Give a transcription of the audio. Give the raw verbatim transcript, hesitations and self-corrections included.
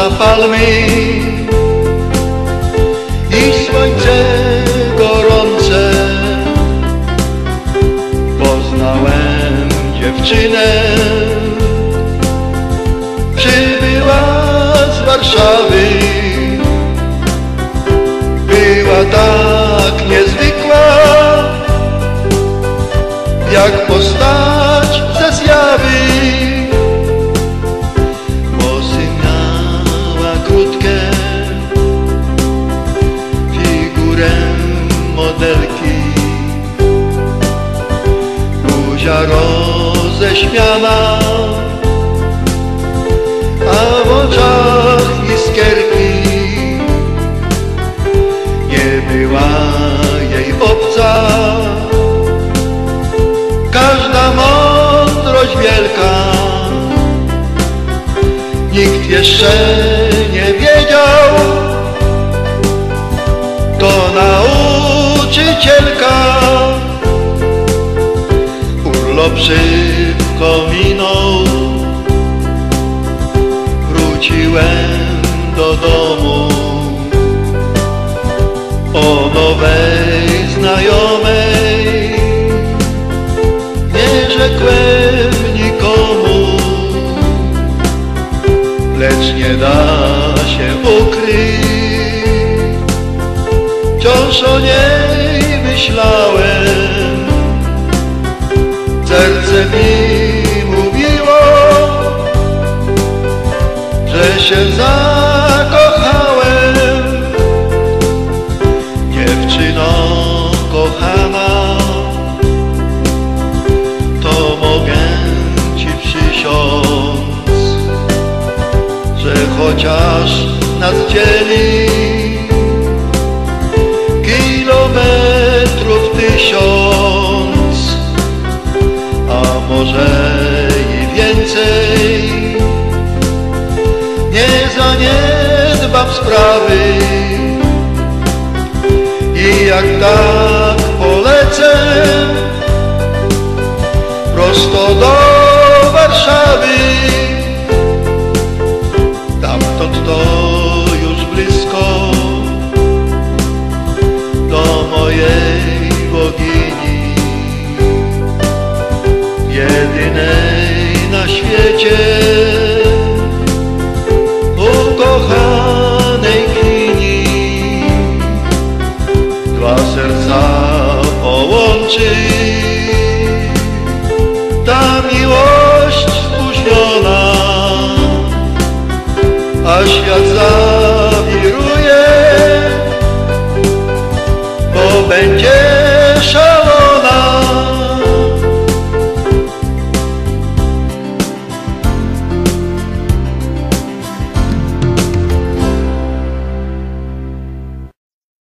palmy i słońce gorące. Poznałem dziewczynę, przybyła z Warszawy. Była tak niezwykła, jak postać ze zjawy. Włosy miała krótkie, figurę modelki, buzia roześmiana, a w oczach iskierki. Nie była jej obca każda mądrość wielka. Nikt jeszcze nie wiedział, to nauczycielka. Urlop szybko minął, wróciłem do domu. O nowej znajomej nie rzekłem nikomu, lecz nie da się ukryć, wciąż o niej myślałem. Serce mi mówiło, że się zakochałem. Dziewczyno kochana, to mogę ci przysiąc, że chociaż nas dzieli kilometrów tysiąc, a może i więcej, nie zaniedbam sprawy. I jak tak polecę prosto do Warszawy, tamtąd to już blisko do mojej bogini, jedynej na świecie, ukochanej Kwini. Dwa serca połączy ta miłość spóźniona, a świat za